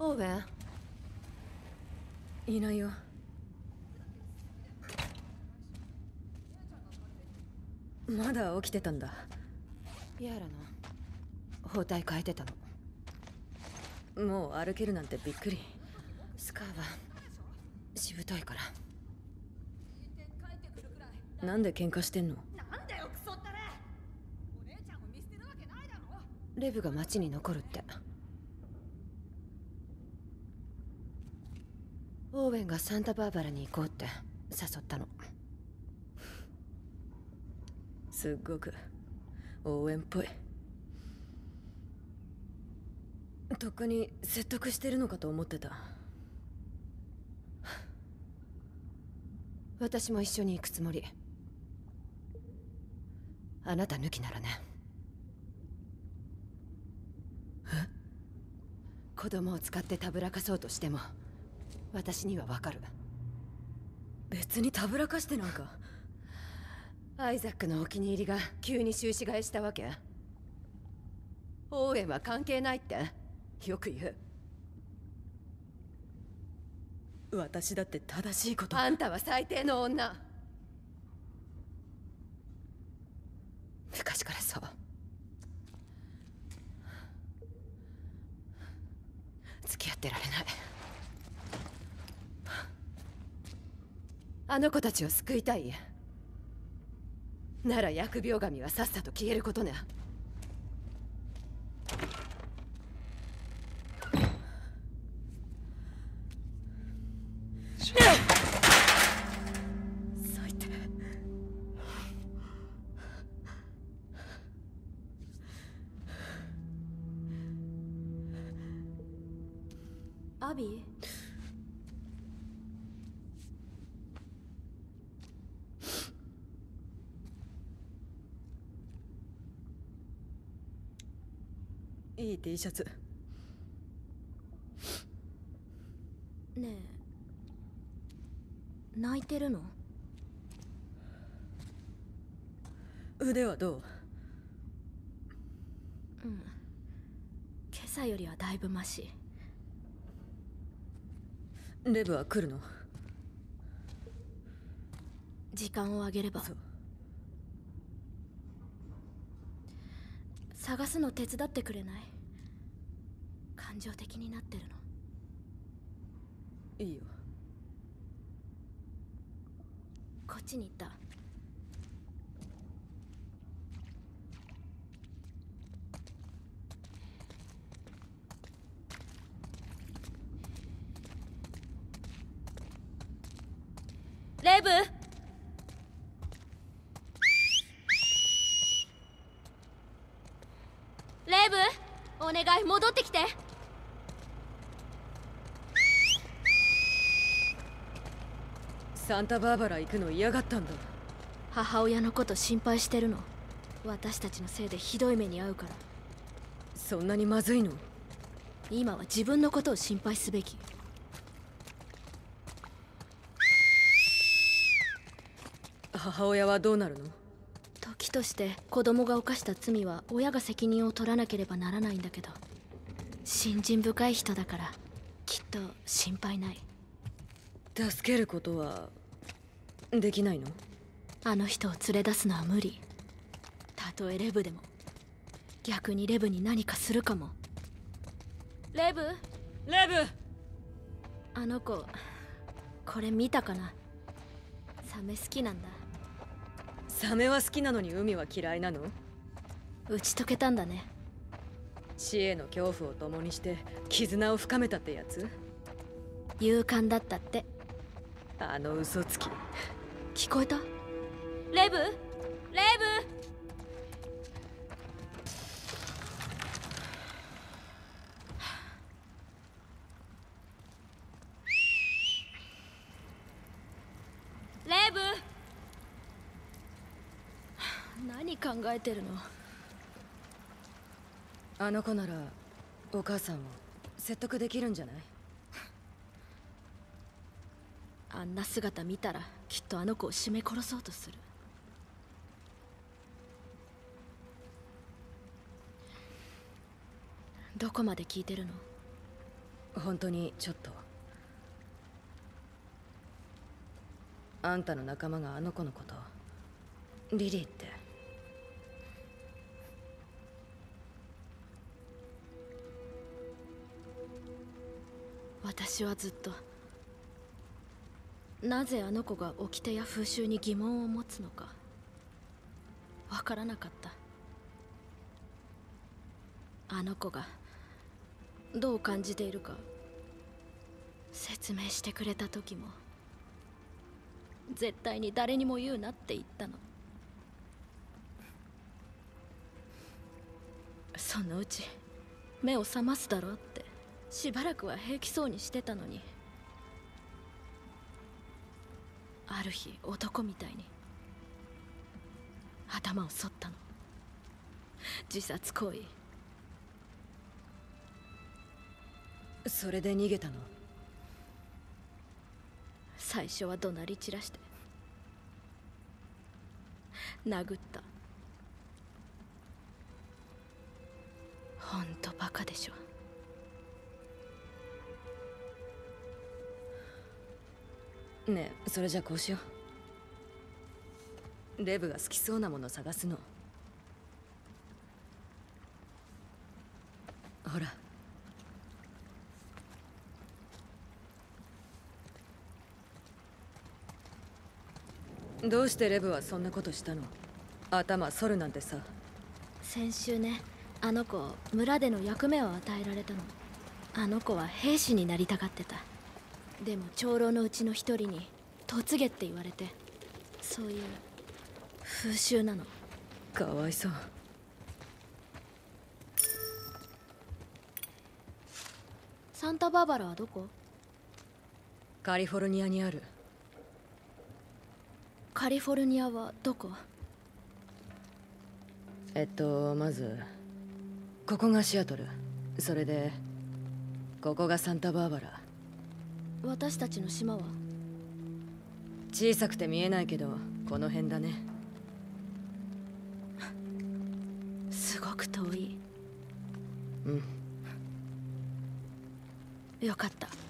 オーウェン。 いないよ。まだ起きてたんだ。 ヤーラの包帯変えてたの。 もう歩けるなんてびっくり。 スカーはしぶといから。 なんで喧嘩してんの？ なんだよクソったれ。お姉ちゃんを見捨てるわけないだろ。 レブが町に残るって。オーウェンがサンタバーバラに行こうって誘ったの。 すっごく応援っぽい。とっくに説得してるのかと思ってた。 私も一緒に行くつもり。あなた抜きならね。え？子供を使ってたぶらかそうとしても私にはわかる。 別にたぶらかしてなんか。 アイザックのお気に入りが急に収支替えしたわけ？オーウェンは関係ないってよく言う。 私だって正しいこと。 あんたは最低の女。昔からそう。付き合ってられない。あの子たちを救いたいなら疫病神はさっさと消えることね。 最低。 アビー。 いい T シャツ。 ねえ、泣いてるの？ 腕はどう？ うん、今朝よりはだいぶマシ。 レブは来るの？ 時間をあげれば。 そう。 探すの手伝ってくれない？感情的になってるの。 いいよ。 こっちに行った。レブ。レブ、お願い戻ってきて。 サンタバーバラ行くの嫌がったんだ。 母親のこと心配してるの。私たちのせいでひどい目に遭うから。 そんなにまずいの？ 今は自分のことを心配すべき。 母親はどうなるの？ 時として子供が犯した罪は親が責任を取らなければならないんだけど、信心深い人だからきっと心配ない。 助けることはできないの？ あの人を連れ出すのは無理。たとえレブでも。逆にレブに何かするかも。レブ。 レブ。 あの子これ見たかな？サメ好きなんだ。 サメは好きなのに海は嫌いなの？ 打ち解けたんだね。 死への恐怖を共にして絆を深めたってやつ？ 勇敢だったって。 あの嘘つき。 聞こえた？レブ。レブ。レブ。何考えてるの？ あの子ならお母さんを説得できるんじゃない？ あんな姿見たらきっとあの子を絞め殺そうとする。どこまで聞いてるの？ 本当にちょっと。あんたの仲間があの子のことリリーって。 私はずっとなぜあの子が掟や風習に疑問を持つのかわからなかった。あの子がどう感じているか説明してくれた時も絶対に誰にも言うなって言ったの。そのうち目を覚ますだろうってしばらくは平気そうにしてたのに、ある日男みたいに頭を剃ったの。自殺行為。 それで逃げたの？ 最初は怒鳴り散らして殴った。ほんとバカでしょ。 ねえ、それじゃこうしよう。レブが好きそうなもの探すの。ほら。どうしてレブはそんなことしたの？頭剃るなんてさ。 先週ね、あの子村での役目を与えられたの。あの子は兵士になりたがってた。でも長老のうちの一人に嫁げって言われて、そういう風習なの。 かわいそう。 サンタバーバラはどこ？ カリフォルニアにある。 カリフォルニアはどこ？ まずここがシアトル。それでここがサンタバーバラ。 私たちの島は？ 小さくて見えないけどこの辺だね。 すごく遠い。 うん。 よかった。